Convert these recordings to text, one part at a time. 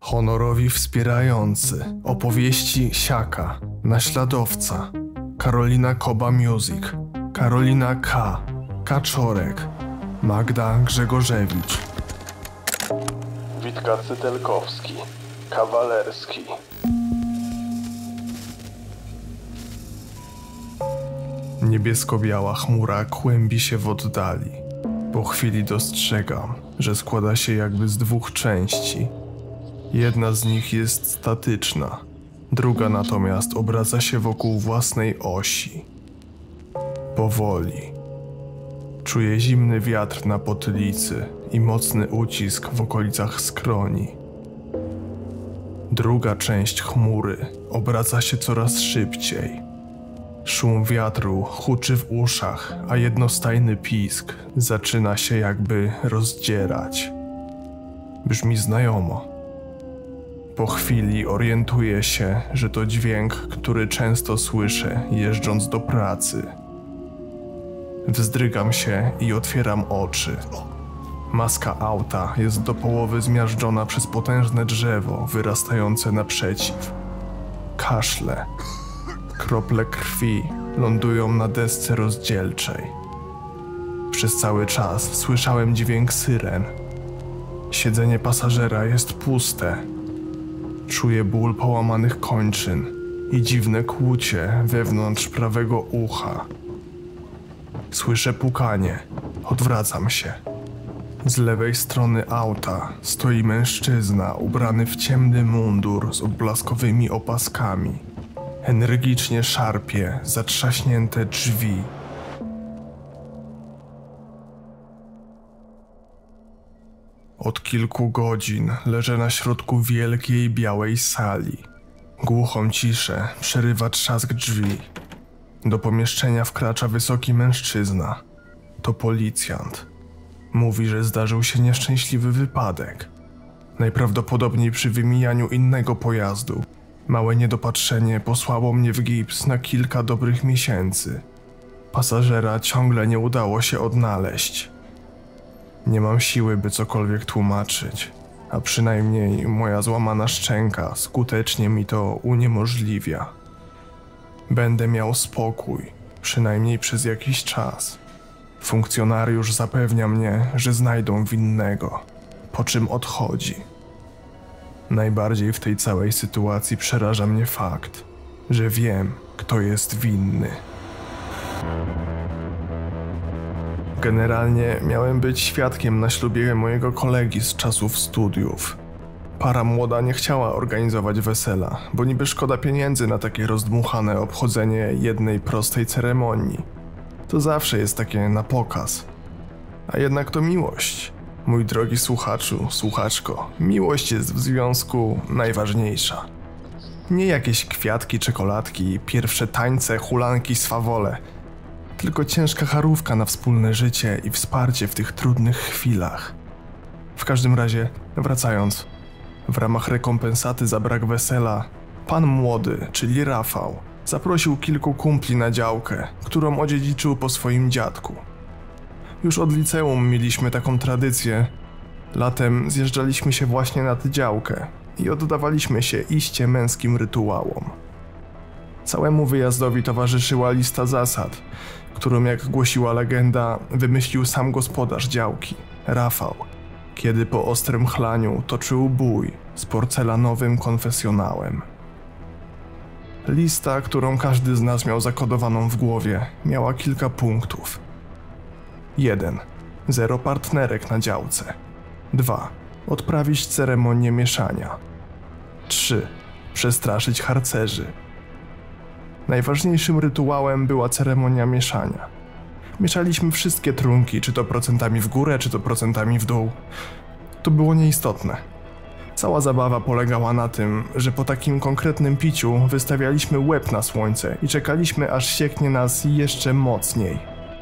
Honorowi wspierający, opowieści Siaka, naśladowca, Karolina Koba Music, Karolina K, Kaczorek, Magda Grzegorzewicz, Witka Cytelkowski, Kawalerski. Niebiesko-biała chmura kłębi się w oddali. Po chwili dostrzegam, że składa się jakby z dwóch części. Jedna z nich jest statyczna, druga natomiast obraca się wokół własnej osi. Powoli. Czuję zimny wiatr na potylicy i mocny ucisk w okolicach skroni. Druga część chmury obraca się coraz szybciej. Szum wiatru huczy w uszach, a jednostajny pisk zaczyna się jakby rozdzierać. Brzmi znajomo. Po chwili orientuję się, że to dźwięk, który często słyszę jeżdżąc do pracy. Wzdrygam się i otwieram oczy. Maska auta jest do połowy zmiażdżona przez potężne drzewo wyrastające naprzeciw. Kaszle. Krople krwi lądują na desce rozdzielczej. Przez cały czas słyszałem dźwięk syren. Siedzenie pasażera jest puste. Czuję ból połamanych kończyn i dziwne kłucie wewnątrz prawego ucha. Słyszę pukanie. Odwracam się. Z lewej strony auta stoi mężczyzna ubrany w ciemny mundur z odblaskowymi opaskami. Energicznie szarpie zatrzaśnięte drzwi. Od kilku godzin leżę na środku wielkiej białej sali. Głuchą ciszę przerywa trzask drzwi. Do pomieszczenia wkracza wysoki mężczyzna. To policjant. Mówi, że zdarzył się nieszczęśliwy wypadek. Najprawdopodobniej przy wymijaniu innego pojazdu. Małe niedopatrzenie posłało mnie w gips na kilka dobrych miesięcy. Pasażera ciągle nie udało się odnaleźć. Nie mam siły, by cokolwiek tłumaczyć, a przynajmniej moja złamana szczęka skutecznie mi to uniemożliwia. Będę miał spokój, przynajmniej przez jakiś czas. Funkcjonariusz zapewnia mnie, że znajdą winnego, po czym odchodzi. Najbardziej w tej całej sytuacji przeraża mnie fakt, że wiem, kto jest winny. Generalnie miałem być świadkiem na ślubie mojego kolegi z czasów studiów. Para młoda nie chciała organizować wesela, bo niby szkoda pieniędzy na takie rozdmuchane obchodzenie jednej prostej ceremonii. To zawsze jest takie na pokaz. A jednak to miłość. Mój drogi słuchaczu, słuchaczko, miłość jest w związku najważniejsza. Nie jakieś kwiatki, czekoladki, pierwsze tańce, hulanki, swawole, tylko ciężka charówka na wspólne życie i wsparcie w tych trudnych chwilach. W każdym razie, wracając, w ramach rekompensaty za brak wesela, pan młody, czyli Rafał, zaprosił kilku kumpli na działkę, którą odziedziczył po swoim dziadku. Już od liceum mieliśmy taką tradycję. Latem zjeżdżaliśmy się właśnie na tę działkę i oddawaliśmy się iście męskim rytuałom. Całemu wyjazdowi towarzyszyła lista zasad, którą, jak głosiła legenda, wymyślił sam gospodarz działki, Rafał, kiedy po ostrym chlaniu toczył bój z porcelanowym konfesjonałem. Lista, którą każdy z nas miał zakodowaną w głowie, miała kilka punktów. 1. 0 partnerek na działce. 2. Odprawić ceremonię mieszania. 3. Przestraszyć harcerzy. Najważniejszym rytuałem była ceremonia mieszania. Mieszaliśmy wszystkie trunki, czy to procentami w górę, czy to procentami w dół. To było nieistotne. Cała zabawa polegała na tym, że po takim konkretnym piciu wystawialiśmy łeb na słońce i czekaliśmy, aż sieknie nas jeszcze mocniej.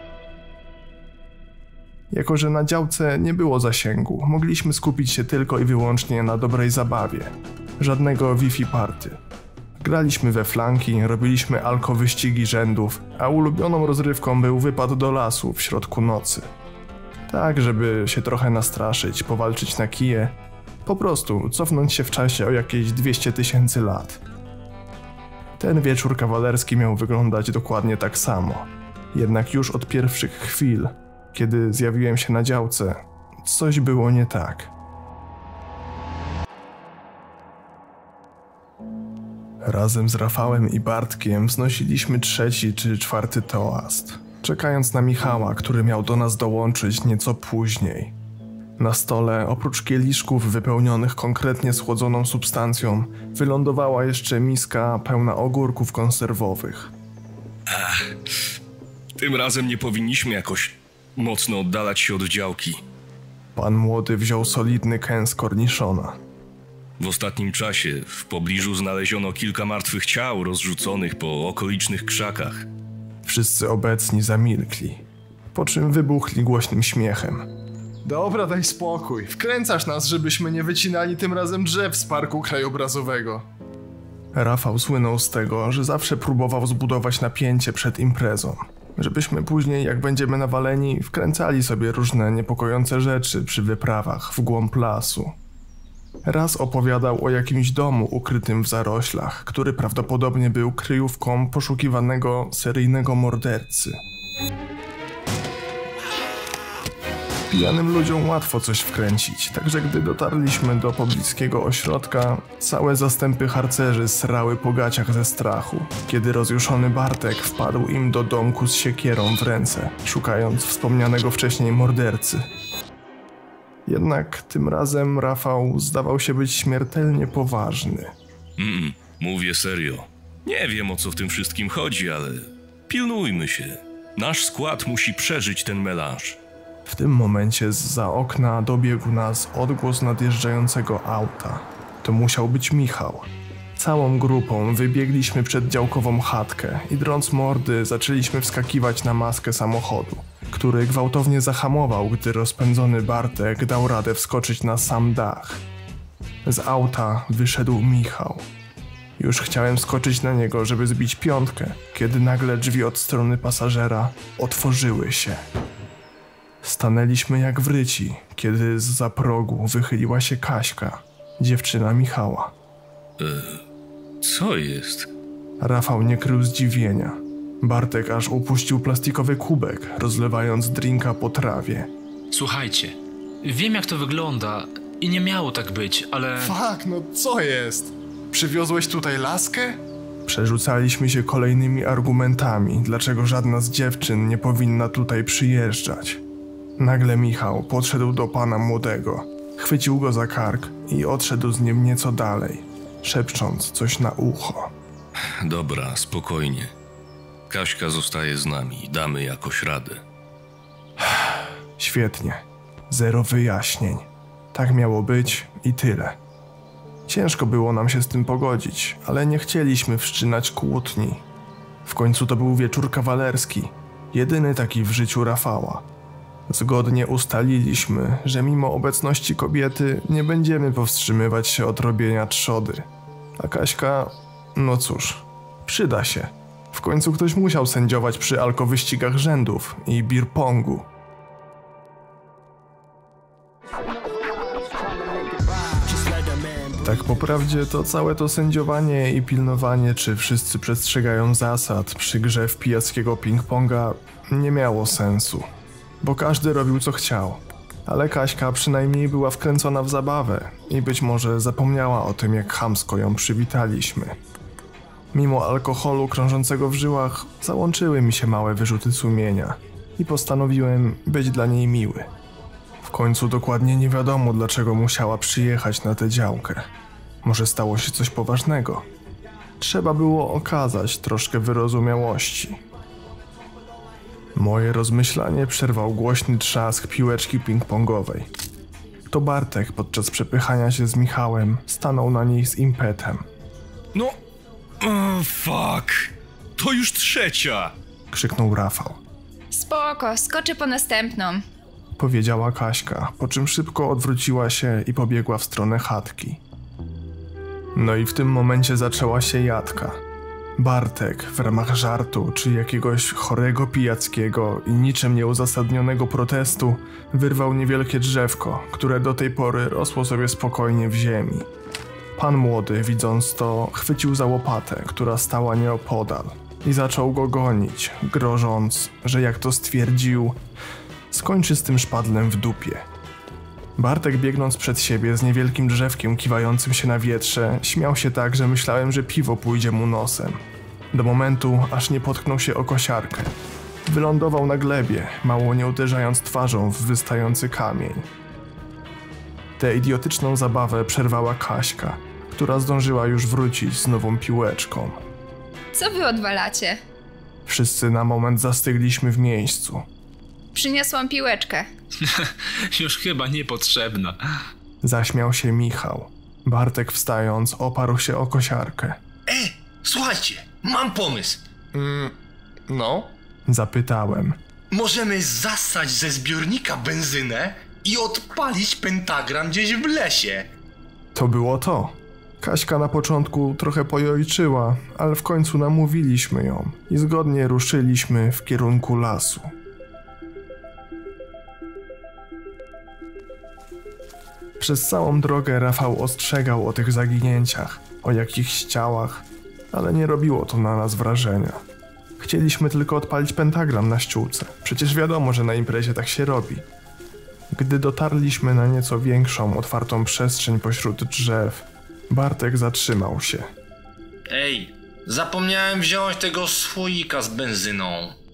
Jako że na działce nie było zasięgu, mogliśmy skupić się tylko i wyłącznie na dobrej zabawie. Żadnego Wi-Fi party. Graliśmy we flanki, robiliśmy alko-wyścigi rzędów, a ulubioną rozrywką był wypad do lasu w środku nocy. Tak, żeby się trochę nastraszyć, powalczyć na kije Po prostu cofnąć się w czasie o jakieś 200 000 lat. Ten wieczór kawalerski miał wyglądać dokładnie tak samo. Jednak już od pierwszych chwil, kiedy zjawiłem się na działce, coś było nie tak. Razem z Rafałem i Bartkiem wznosiliśmy 3. czy 4. toast, czekając na Michała, który miał do nas dołączyć nieco później. Na stole, oprócz kieliszków wypełnionych konkretnie schłodzoną substancją, wylądowała jeszcze miska pełna ogórków konserwowych. Tym razem nie powinniśmy jakoś mocno oddalać się od działki. Pan młody wziął solidny kęs korniszona. W ostatnim czasie w pobliżu znaleziono kilka martwych ciał rozrzuconych po okolicznych krzakach. Wszyscy obecni zamilkli, po czym wybuchli głośnym śmiechem. Dobra, daj spokój. Wkręcasz nas, żebyśmy nie wycinali tym razem drzew z parku krajobrazowego. Rafał słynął z tego, że zawsze próbował zbudować napięcie przed imprezą. Żebyśmy później, jak będziemy nawaleni, wkręcali sobie różne niepokojące rzeczy przy wyprawach w głąb lasu. Raz opowiadał o jakimś domu ukrytym w zaroślach, który prawdopodobnie był kryjówką poszukiwanego seryjnego mordercy. Pijanym ludziom łatwo coś wkręcić, także gdy dotarliśmy do pobliskiego ośrodka, całe zastępy harcerzy srały po gaciach ze strachu, kiedy rozjuszony Bartek wpadł im do domku z siekierą w ręce, szukając wspomnianego wcześniej mordercy. Jednak tym razem Rafał zdawał się być śmiertelnie poważny. Mówię serio. Nie wiem, o co w tym wszystkim chodzi, ale pilnujmy się. Nasz skład musi przeżyć ten melanż. W tym momencie zza okna dobiegł nas odgłos nadjeżdżającego auta. To musiał być Michał. Całą grupą wybiegliśmy przed działkową chatkę i drąc mordy zaczęliśmy wskakiwać na maskę samochodu, który gwałtownie zahamował, gdy rozpędzony Bartek dał radę wskoczyć na sam dach. Z auta wyszedł Michał. Już chciałem skoczyć na niego, żeby zbić piątkę, kiedy nagle drzwi od strony pasażera otworzyły się. Stanęliśmy jak wryci, kiedy zza progu wychyliła się Kaśka, dziewczyna Michała. Co jest? Rafał nie krył zdziwienia. Bartek aż upuścił plastikowy kubek, rozlewając drinka po trawie. Słuchajcie, wiem jak to wygląda i nie miało tak być, ale... Fuck, no co jest? Przywiozłeś tutaj laskę? Przerzucaliśmy się kolejnymi argumentami, dlaczego żadna z dziewczyn nie powinna tutaj przyjeżdżać. Nagle Michał podszedł do pana młodego, chwycił go za kark i odszedł z nim nieco dalej, szepcząc coś na ucho. Dobra, spokojnie. Kaśka zostaje z nami, damy jakoś radę. Świetnie. Zero wyjaśnień. Tak miało być i tyle. Ciężko było nam się z tym pogodzić, ale nie chcieliśmy wszczynać kłótni. W końcu to był wieczór kawalerski, jedyny taki w życiu Rafała. Zgodnie ustaliliśmy, że mimo obecności kobiety nie będziemy powstrzymywać się od robienia trzody. A Kaśka, no cóż, przyda się. W końcu ktoś musiał sędziować przy alkowyścigach rzędów i beer-pongu. Tak po prawdzie to całe to sędziowanie i pilnowanie, czy wszyscy przestrzegają zasad przy grze w pijackiego ping-ponga nie miało sensu. Bo każdy robił co chciał, ale Kaśka przynajmniej była wkręcona w zabawę i być może zapomniała o tym, jak chamsko ją przywitaliśmy. Mimo alkoholu krążącego w żyłach załączyły mi się małe wyrzuty sumienia i postanowiłem być dla niej miły. W końcu dokładnie nie wiadomo, dlaczego musiała przyjechać na tę działkę. Może stało się coś poważnego. Trzeba było okazać troszkę wyrozumiałości. Moje rozmyślanie przerwał głośny trzask piłeczki ping-pongowej. To Bartek podczas przepychania się z Michałem stanął na niej z impetem. No, fuck, to już trzecia! Krzyknął Rafał. Spoko, skoczę po następną. Powiedziała Kaśka, po czym szybko odwróciła się i pobiegła w stronę chatki. No i w tym momencie zaczęła się jadka. Bartek w ramach żartu czy jakiegoś chorego pijackiego i niczym nieuzasadnionego protestu wyrwał niewielkie drzewko, które do tej pory rosło sobie spokojnie w ziemi. Pan młody, widząc to, chwycił za łopatę, która stała nieopodal i zaczął go gonić, grożąc, że jak to stwierdził, skończy z tym szpadlem w dupie. Bartek, biegnąc przed siebie z niewielkim drzewkiem kiwającym się na wietrze, śmiał się tak, że myślałem, że piwo pójdzie mu nosem. Do momentu, aż nie potknął się o kosiarkę. Wylądował na glebie, mało nie uderzając twarzą w wystający kamień. Tę idiotyczną zabawę przerwała Kaśka, która zdążyła już wrócić z nową piłeczką. Co wy odwalacie? Wszyscy na moment zastygliśmy w miejscu. Przyniosłam piłeczkę. Już chyba niepotrzebna. Zaśmiał się Michał. Bartek, wstając, oparł się o kosiarkę. Słuchajcie, mam pomysł. No? Zapytałem. Możemy zassać ze zbiornika benzynę i odpalić pentagram gdzieś w lesie. To było to. Kaśka na początku trochę pojojczyła, ale w końcu namówiliśmy ją i zgodnie ruszyliśmy w kierunku lasu. Przez całą drogę Rafał ostrzegał o tych zaginięciach, o jakichś ciałach, ale nie robiło to na nas wrażenia. Chcieliśmy tylko odpalić pentagram na ściółce. Przecież wiadomo, że na imprezie tak się robi. Gdy dotarliśmy na nieco większą, otwartą przestrzeń pośród drzew, Bartek zatrzymał się. Ej, zapomniałem wziąć tego słoika z benzyną.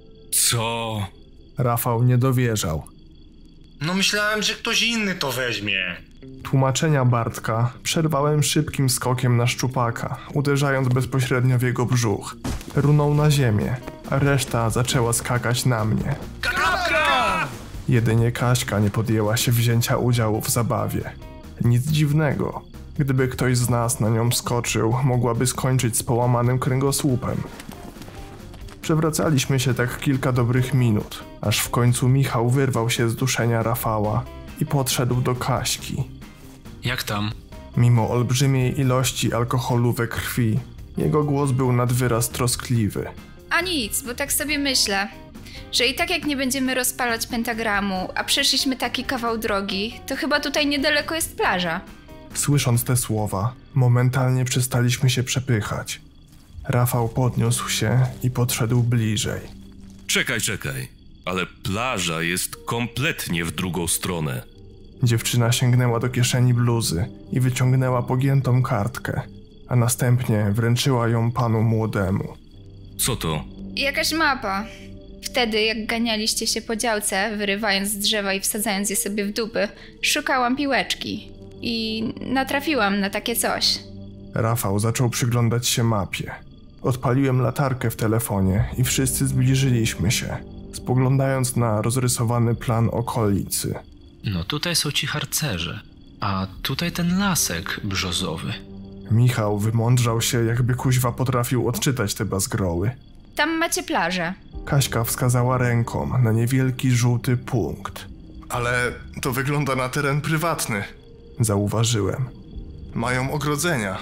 Co? Rafał nie dowierzał. No myślałem, że ktoś inny to weźmie. Tłumaczenia Bartka przerwałem szybkim skokiem na szczupaka, uderzając bezpośrednio w jego brzuch. Runął na ziemię, a reszta zaczęła skakać na mnie. Kapka! Jedynie Kaśka nie podjęła się wzięcia udziału w zabawie. Nic dziwnego. Gdyby ktoś z nas na nią skoczył, mogłaby skończyć z połamanym kręgosłupem. Przewracaliśmy się tak kilka dobrych minut, aż w końcu Michał wyrwał się z duszenia Rafała i podszedł do Kaśki. Jak tam? Mimo olbrzymiej ilości alkoholu we krwi, jego głos był nad wyraz troskliwy. A nic, bo tak sobie myślę, że i tak jak nie będziemy rozpalać pentagramu, a przeszliśmy taki kawał drogi, to chyba tutaj niedaleko jest plaża. Słysząc te słowa, momentalnie przestaliśmy się przepychać. Rafał podniósł się i podszedł bliżej. Czekaj, ale plaża jest kompletnie w drugą stronę. Dziewczyna sięgnęła do kieszeni bluzy i wyciągnęła pogiętą kartkę, a następnie wręczyła ją panu młodemu. Co to? Jakaś mapa. Wtedy, jak ganialiście się po działce, wyrywając z drzewa i wsadzając je sobie w dupy, szukałam piłeczki i natrafiłam na takie coś. Rafał zaczął przyglądać się mapie. Odpaliłem latarkę w telefonie i wszyscy zbliżyliśmy się, spoglądając na rozrysowany plan okolicy. No tutaj są ci harcerze, a tutaj ten lasek brzozowy. Michał wymądrzał się, jakby kuźwa potrafił odczytać te bazgroły. Tam macie plażę. Kaśka wskazała ręką na niewielki żółty punkt. Ale to wygląda na teren prywatny, zauważyłem. Mają ogrodzenia.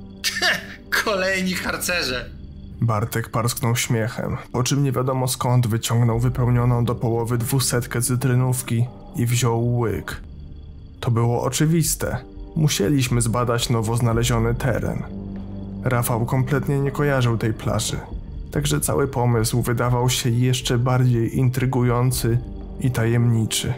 Kolejni harcerze. Bartek parsknął śmiechem, po czym nie wiadomo skąd wyciągnął wypełnioną do połowy 200 cytrynówki i wziął łyk. To było oczywiste. Musieliśmy zbadać nowo znaleziony teren. Rafał kompletnie nie kojarzył tej plaży, także cały pomysł wydawał się jeszcze bardziej intrygujący i tajemniczy.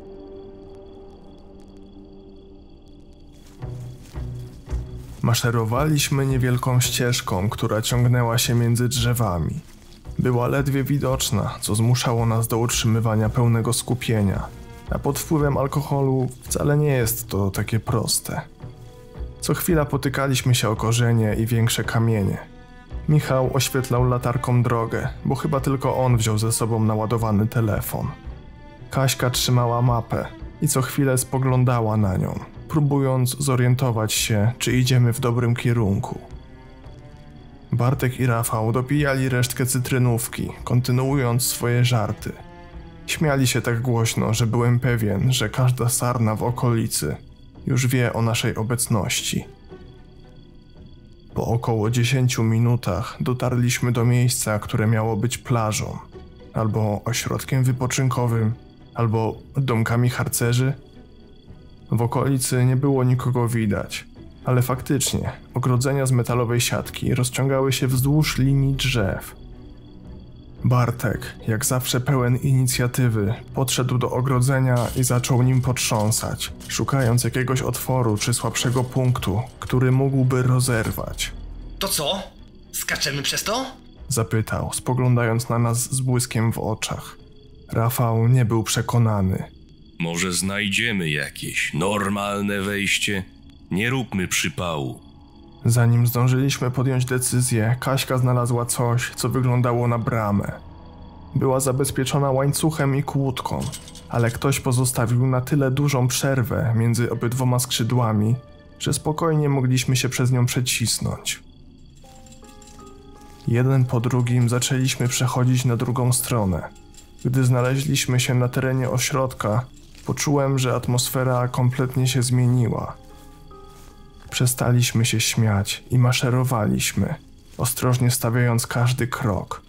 Maszerowaliśmy niewielką ścieżką, która ciągnęła się między drzewami. Była ledwie widoczna, co zmuszało nas do utrzymywania pełnego skupienia, a pod wpływem alkoholu wcale nie jest to takie proste. Co chwila potykaliśmy się o korzenie i większe kamienie. Michał oświetlał latarką drogę, bo chyba tylko on wziął ze sobą naładowany telefon. Kaśka trzymała mapę i co chwilę spoglądała na nią, próbując zorientować się, czy idziemy w dobrym kierunku. Bartek i Rafał dopijali resztkę cytrynówki, kontynuując swoje żarty. Śmiali się tak głośno, że byłem pewien, że każda sarna w okolicy już wie o naszej obecności. Po około 10 minutach dotarliśmy do miejsca, które miało być plażą, albo ośrodkiem wypoczynkowym, albo domkami harcerzy. W okolicy nie było nikogo widać, ale faktycznie ogrodzenia z metalowej siatki rozciągały się wzdłuż linii drzew. Bartek, jak zawsze pełen inicjatywy, podszedł do ogrodzenia i zaczął nim potrząsać, szukając jakiegoś otworu czy słabszego punktu, który mógłby rozerwać. To co? Skaczemy przez to? Zapytał, spoglądając na nas z błyskiem w oczach. Rafał nie był przekonany. Może znajdziemy jakieś normalne wejście? Nie róbmy przypału. Zanim zdążyliśmy podjąć decyzję, Kaśka znalazła coś, co wyglądało na bramę. Była zabezpieczona łańcuchem i kłódką, ale ktoś pozostawił na tyle dużą przerwę między obydwoma skrzydłami, że spokojnie mogliśmy się przez nią przecisnąć. Jeden po drugim zaczęliśmy przechodzić na drugą stronę. Gdy znaleźliśmy się na terenie ośrodka, poczułem, że atmosfera kompletnie się zmieniła. Przestaliśmy się śmiać i maszerowaliśmy, ostrożnie stawiając każdy krok.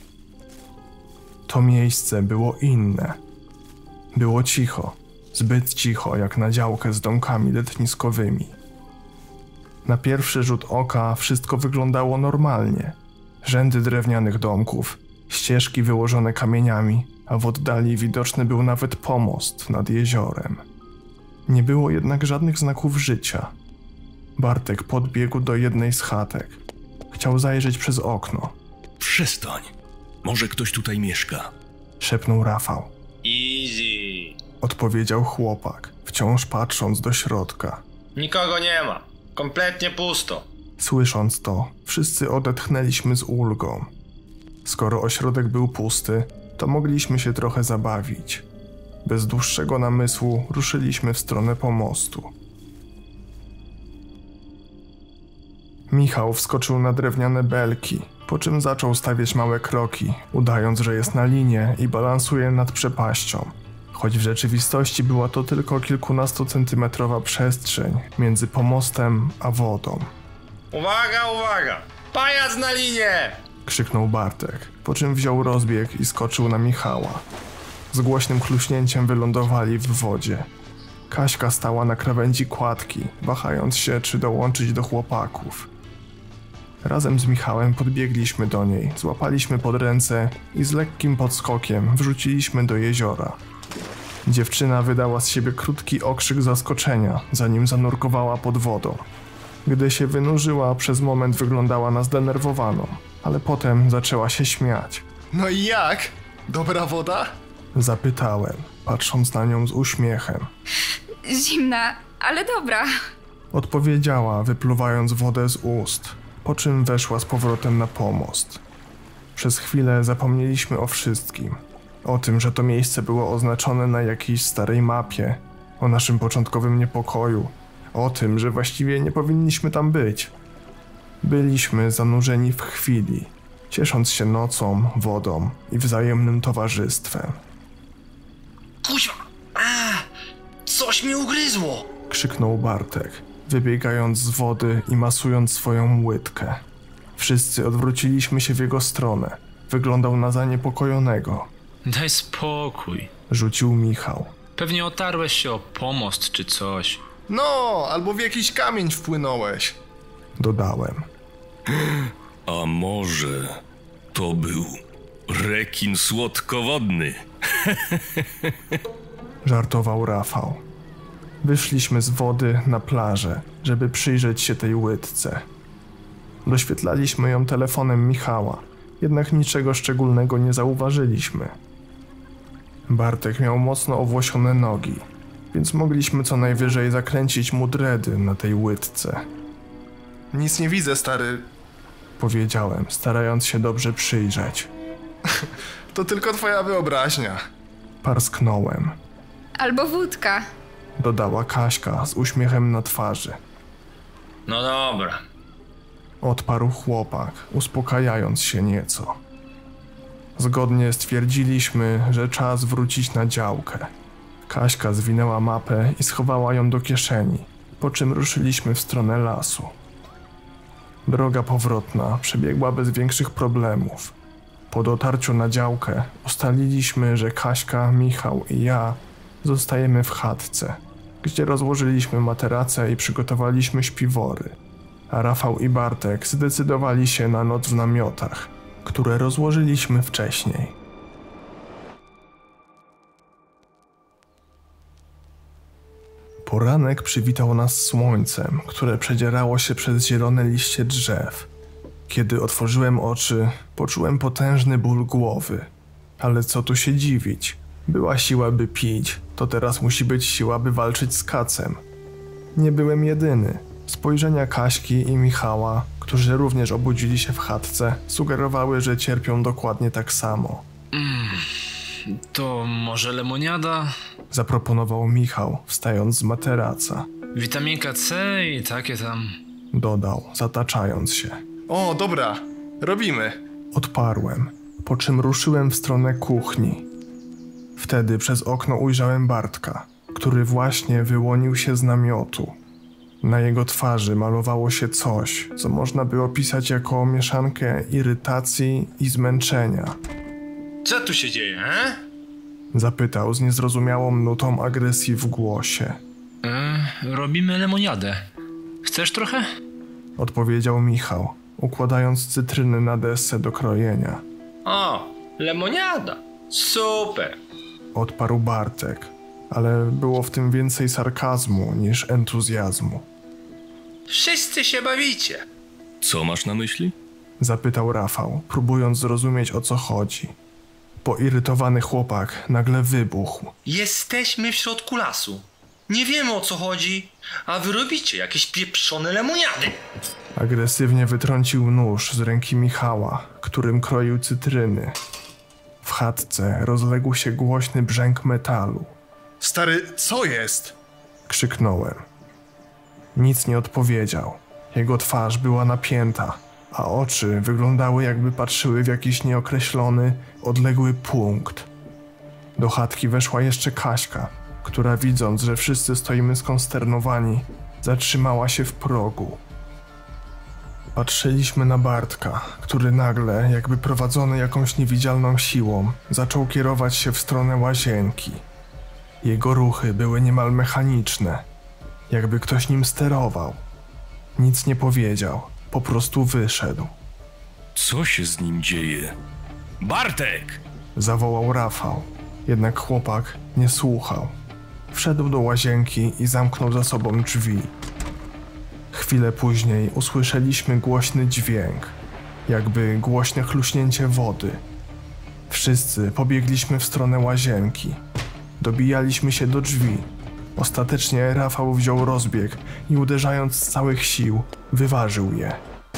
To miejsce było inne. Było cicho, zbyt cicho jak na działkę z domkami letniskowymi. Na pierwszy rzut oka wszystko wyglądało normalnie. Rzędy drewnianych domków, ścieżki wyłożone kamieniami, a w oddali widoczny był nawet pomost nad jeziorem. Nie było jednak żadnych znaków życia. Bartek podbiegł do jednej z chatek. Chciał zajrzeć przez okno. Przestań. Może ktoś tutaj mieszka. Szepnął Rafał. Easy. Odpowiedział chłopak, wciąż patrząc do środka. Nikogo nie ma. Kompletnie pusto. Słysząc to, wszyscy odetchnęliśmy z ulgą. Skoro ośrodek był pusty, to mogliśmy się trochę zabawić. Bez dłuższego namysłu ruszyliśmy w stronę pomostu. Michał wskoczył na drewniane belki, po czym zaczął stawiać małe kroki, udając, że jest na linie i balansuje nad przepaścią. Choć w rzeczywistości była to tylko kilkunastocentymetrowa przestrzeń między pomostem a wodą. Uwaga, uwaga! Pajac na linie! Krzyknął Bartek, po czym wziął rozbieg i skoczył na Michała. Z głośnym chluśnięciem wylądowali w wodzie. Kaśka stała na krawędzi kładki, wahając się, czy dołączyć do chłopaków. Razem z Michałem podbiegliśmy do niej, złapaliśmy pod ręce i z lekkim podskokiem wrzuciliśmy do jeziora. Dziewczyna wydała z siebie krótki okrzyk zaskoczenia, zanim zanurkowała pod wodą. Gdy się wynurzyła, przez moment wyglądała na zdenerwowaną, ale potem zaczęła się śmiać. No i jak? Dobra woda? Zapytałem, patrząc na nią z uśmiechem. Zimna, ale dobra. Odpowiedziała, wypluwając wodę z ust, po czym weszła z powrotem na pomost. Przez chwilę zapomnieliśmy o wszystkim. O tym, że to miejsce było oznaczone na jakiejś starej mapie, o naszym początkowym niepokoju, o tym, że właściwie nie powinniśmy tam być. Byliśmy zanurzeni w chwili, ciesząc się nocą, wodą i wzajemnym towarzystwem. Kuźwa! Coś mnie ugryzło! Krzyknął Bartek, wybiegając z wody i masując swoją łydkę. Wszyscy odwróciliśmy się w jego stronę. Wyglądał na zaniepokojonego. Daj spokój. Rzucił Michał. Pewnie otarłeś się o pomost czy coś. No, albo w jakiś kamień wpłynąłeś. Dodałem. A może to był rekin słodkowodny? Żartował Rafał. Wyszliśmy z wody na plażę, żeby przyjrzeć się tej łydce. Doświetlaliśmy ją telefonem Michała, jednak niczego szczególnego nie zauważyliśmy. Bartek miał mocno owłosione nogi, więc mogliśmy co najwyżej zakręcić mu dredy na tej łydce. Nic nie widzę, stary. Powiedziałem, starając się dobrze przyjrzeć. To tylko twoja wyobraźnia. Parsknąłem. Albo wódka. Dodała Kaśka z uśmiechem na twarzy. No dobra. Odparł chłopak, uspokajając się nieco. Zgodnie stwierdziliśmy, że czas wrócić na działkę. Kaśka zwinęła mapę i schowała ją do kieszeni, po czym ruszyliśmy w stronę lasu. Droga powrotna przebiegła bez większych problemów. Po dotarciu na działkę ustaliliśmy, że Kaśka, Michał i ja zostajemy w chatce, gdzie rozłożyliśmy materace i przygotowaliśmy śpiwory, a Rafał i Bartek zdecydowali się na noc w namiotach, które rozłożyliśmy wcześniej. Poranek przywitał nas słońcem, które przedzierało się przez zielone liście drzew. Kiedy otworzyłem oczy, poczułem potężny ból głowy. Ale co tu się dziwić? Była siła, by pić, to teraz musi być siła, by walczyć z kacem. Nie byłem jedyny. Spojrzenia Kaśki i Michała, którzy również obudzili się w chatce, sugerowały, że cierpią dokładnie tak samo. To może lemoniada? Zaproponował Michał, wstając z materaca. Witaminka C i takie tam. Dodał, zataczając się. O, dobra, robimy. Odparłem, po czym ruszyłem w stronę kuchni. Wtedy przez okno ujrzałem Bartka, który właśnie wyłonił się z namiotu. Na jego twarzy malowało się coś, co można by opisać jako mieszankę irytacji i zmęczenia. Co tu się dzieje, he? Zapytał z niezrozumiałą nutą agresji w głosie. Robimy lemoniadę. Chcesz trochę? Odpowiedział Michał, układając cytryny na desce do krojenia. O, lemoniada. Super. Odparł Bartek, ale było w tym więcej sarkazmu niż entuzjazmu. Wszyscy się bawicie. Co masz na myśli? Zapytał Rafał, próbując zrozumieć, o co chodzi. Poirytowany chłopak nagle wybuchł. Jesteśmy w środku lasu. Nie wiemy, o co chodzi, a wy robicie jakieś pieprzone lemoniady. Agresywnie wytrącił nóż z ręki Michała, którym kroił cytryny. W chatce rozległ się głośny brzęk metalu. Stary, co jest? Krzyknąłem. Nic nie odpowiedział. Jego twarz była napięta, a oczy wyglądały, jakby patrzyły w jakiś nieokreślony, odległy punkt. Do chatki weszła jeszcze Kaśka, która widząc, że wszyscy stoimy skonsternowani, zatrzymała się w progu. Patrzyliśmy na Bartka, który nagle, jakby prowadzony jakąś niewidzialną siłą, zaczął kierować się w stronę łazienki. Jego ruchy były niemal mechaniczne, jakby ktoś nim sterował. Nic nie powiedział, po prostu wyszedł. Co się z nim dzieje? Bartek! Zawołał Rafał, jednak chłopak nie słuchał. Wszedł do łazienki i zamknął za sobą drzwi. Chwilę później usłyszeliśmy głośny dźwięk, jakby głośne chluśnięcie wody. Wszyscy pobiegliśmy w stronę łazienki. Dobijaliśmy się do drzwi. Ostatecznie Rafał wziął rozbieg i uderzając z całych sił, wyważył je.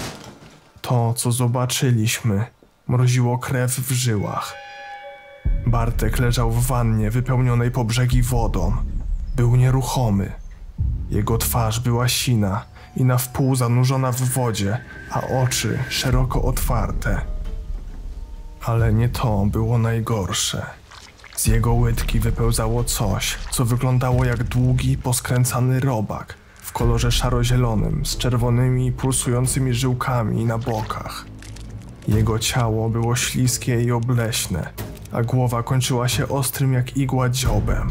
To, co zobaczyliśmy, mroziło krew w żyłach. Bartek leżał w wannie wypełnionej po brzegi wodą. Był nieruchomy. Jego twarz była sina i na wpół zanurzona w wodzie, a oczy szeroko otwarte. Ale nie to było najgorsze. Z jego łydki wypełzało coś, co wyglądało jak długi, poskręcany robak w kolorze szaro-zielonym z czerwonymi, pulsującymi żyłkami na bokach. Jego ciało było śliskie i obleśne, a głowa kończyła się ostrym jak igła dziobem.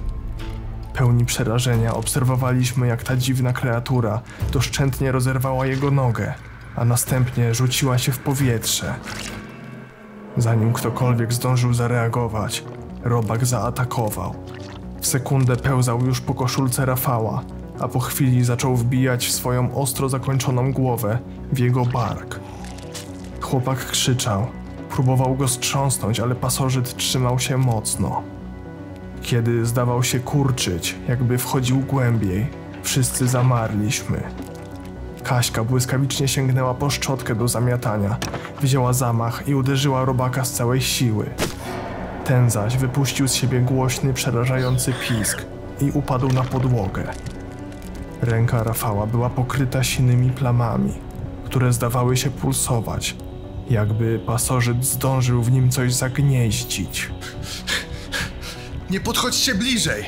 Pełni przerażenia obserwowaliśmy, jak ta dziwna kreatura doszczętnie rozerwała jego nogę, a następnie rzuciła się w powietrze. Zanim ktokolwiek zdążył zareagować, robak zaatakował. W sekundę pełzał już po koszulce Rafała, a po chwili zaczął wbijać w swoją ostro zakończoną głowę w jego bark. Chłopak krzyczał, próbował go strząsnąć, ale pasożyt trzymał się mocno. Kiedy zdawał się kurczyć, jakby wchodził głębiej, wszyscy zamarliśmy. Kaśka błyskawicznie sięgnęła po szczotkę do zamiatania, wzięła zamach i uderzyła robaka z całej siły. Ten zaś wypuścił z siebie głośny, przerażający pisk i upadł na podłogę. Ręka Rafała była pokryta sinymi plamami, które zdawały się pulsować, jakby pasożyt zdążył w nim coś zagnieździć. Nie podchodźcie bliżej!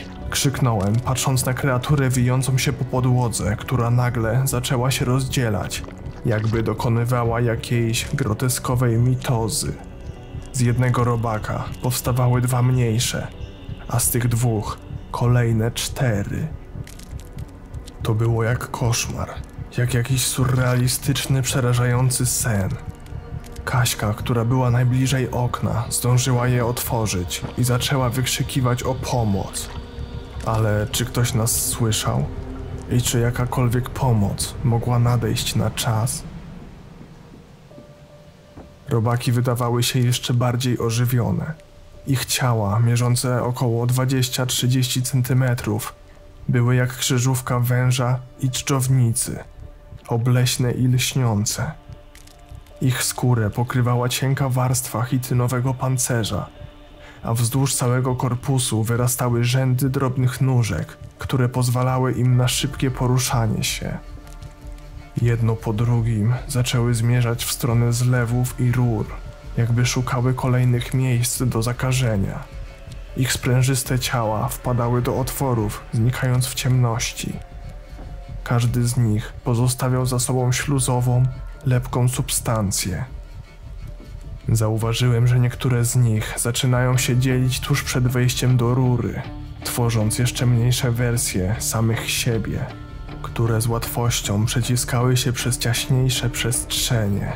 Krzyknąłem, patrząc na kreaturę wijącą się po podłodze, która nagle zaczęła się rozdzielać, jakby dokonywała jakiejś groteskowej mitozy. Z jednego robaka powstawały 2 mniejsze, a z tych 2 kolejne 4. To było jak koszmar, jak jakiś surrealistyczny, przerażający sen. Kaśka, która była najbliżej okna, zdążyła je otworzyć i zaczęła wykrzykiwać o pomoc. Ale czy ktoś nas słyszał? I czy jakakolwiek pomoc mogła nadejść na czas? Robaki wydawały się jeszcze bardziej ożywione. Ich ciała, mierzące około 20-30 cm, były jak krzyżówka węża i dżdżownicy, obleśne i lśniące. Ich skórę pokrywała cienka warstwa chitynowego pancerza, a wzdłuż całego korpusu wyrastały rzędy drobnych nóżek, które pozwalały im na szybkie poruszanie się. Jedno po drugim zaczęły zmierzać w stronę zlewów i rur, jakby szukały kolejnych miejsc do zakażenia. Ich sprężyste ciała wpadały do otworów, znikając w ciemności. Każdy z nich pozostawiał za sobą śluzową, lepką substancję. Zauważyłem, że niektóre z nich zaczynają się dzielić tuż przed wejściem do rury, tworząc jeszcze mniejsze wersje samych siebie, które z łatwością przeciskały się przez ciaśniejsze przestrzenie.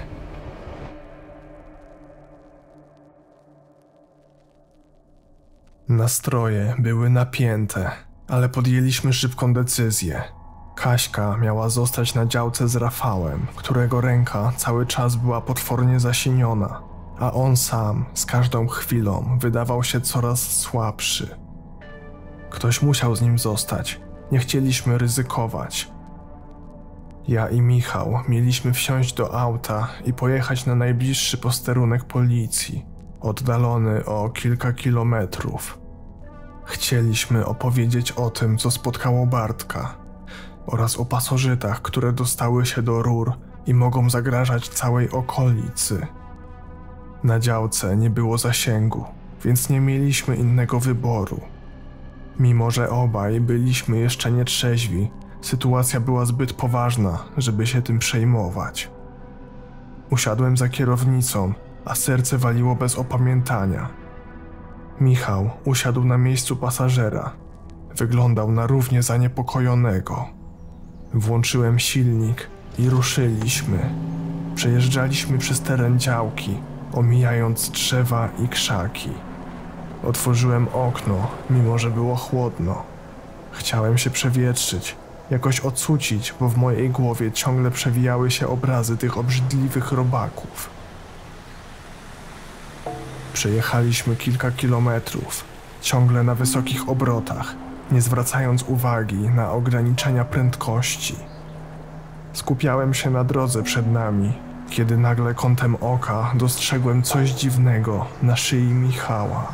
Nastroje były napięte, ale podjęliśmy szybką decyzję. Kaśka miała zostać na działce z Rafałem, którego ręka cały czas była potwornie zasiniona, a on sam z każdą chwilą wydawał się coraz słabszy. Ktoś musiał z nim zostać, nie chcieliśmy ryzykować. Ja i Michał mieliśmy wsiąść do auta i pojechać na najbliższy posterunek policji, oddalony o kilka kilometrów. Chcieliśmy opowiedzieć o tym, co spotkało Bartka oraz o pasożytach, które dostały się do rur i mogą zagrażać całej okolicy. Na działce nie było zasięgu, więc nie mieliśmy innego wyboru. Mimo że obaj byliśmy jeszcze nietrzeźwi, sytuacja była zbyt poważna, żeby się tym przejmować. Usiadłem za kierownicą, a serce waliło bez opamiętania. Michał usiadł na miejscu pasażera. Wyglądał na równie zaniepokojonego. Włączyłem silnik i ruszyliśmy. Przejeżdżaliśmy przez teren działki, omijając drzewa i krzaki. Otworzyłem okno, mimo że było chłodno. Chciałem się przewietrzyć, jakoś ocucić, bo w mojej głowie ciągle przewijały się obrazy tych obrzydliwych robaków. Przejechaliśmy kilka kilometrów, ciągle na wysokich obrotach, nie zwracając uwagi na ograniczenia prędkości. Skupiałem się na drodze przed nami, kiedy nagle kątem oka dostrzegłem coś dziwnego na szyi Michała.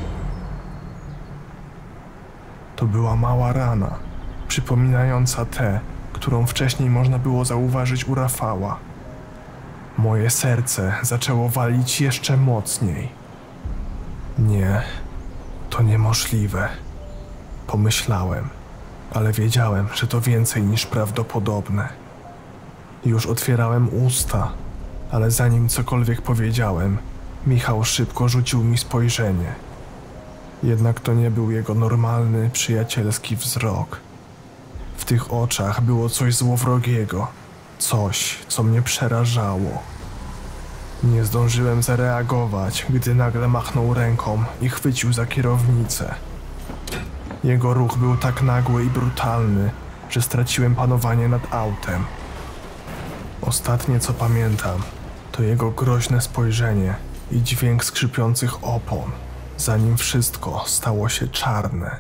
To była mała rana, przypominająca tę, którą wcześniej można było zauważyć u Rafała. Moje serce zaczęło walić jeszcze mocniej. Nie, to niemożliwe. Pomyślałem, ale wiedziałem, że to więcej niż prawdopodobne. Już otwierałem usta, ale zanim cokolwiek powiedziałem, Michał szybko rzucił mi spojrzenie. Jednak to nie był jego normalny, przyjacielski wzrok. W tych oczach było coś złowrogiego, coś, co mnie przerażało. Nie zdążyłem zareagować, gdy nagle machnął ręką i chwycił za kierownicę. Jego ruch był tak nagły i brutalny, że straciłem panowanie nad autem. Ostatnie, co pamiętam, to jego groźne spojrzenie i dźwięk skrzypiących opon, zanim wszystko stało się czarne.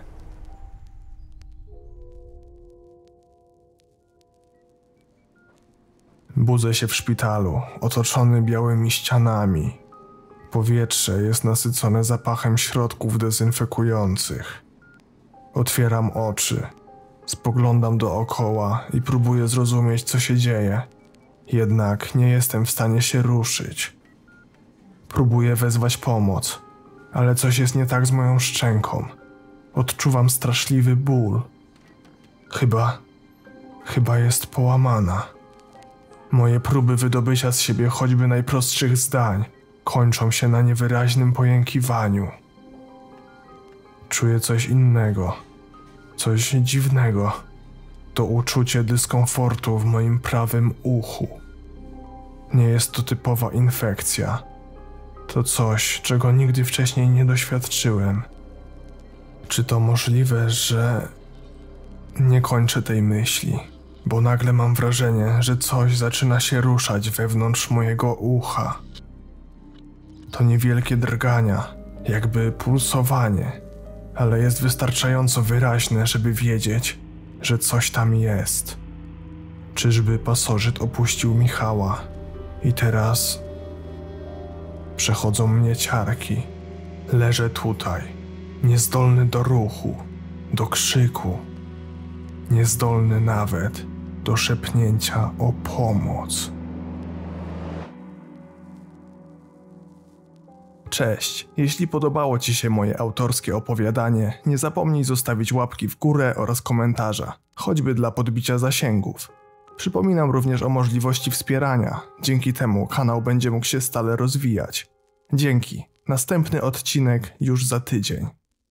Budzę się w szpitalu, otoczony białymi ścianami. Powietrze jest nasycone zapachem środków dezynfekujących. Otwieram oczy, spoglądam dookoła i próbuję zrozumieć, co się dzieje. Jednak nie jestem w stanie się ruszyć. Próbuję wezwać pomoc, ale coś jest nie tak z moją szczęką. Odczuwam straszliwy ból. Chyba jest połamana. Moje próby wydobycia z siebie choćby najprostszych zdań kończą się na niewyraźnym pojękiwaniu. Czuję coś innego, coś dziwnego. To uczucie dyskomfortu w moim prawym uchu. Nie jest to typowa infekcja. To coś, czego nigdy wcześniej nie doświadczyłem. Czy to możliwe, że... Nie kończę tej myśli, bo nagle mam wrażenie, że coś zaczyna się ruszać wewnątrz mojego ucha. To niewielkie drgania, jakby pulsowanie, ale jest wystarczająco wyraźne, żeby wiedzieć, że coś tam jest. Czyżby pasożyt opuścił Michała i teraz przechodzą mnie ciarki. Leżę tutaj, niezdolny do ruchu, do krzyku, niezdolny nawet do szepnięcia o pomoc. Cześć, jeśli podobało Ci się moje autorskie opowiadanie, nie zapomnij zostawić łapki w górę oraz komentarza, choćby dla podbicia zasięgów. Przypominam również o możliwości wspierania, dzięki temu kanał będzie mógł się stale rozwijać. Dzięki, następny odcinek już za tydzień.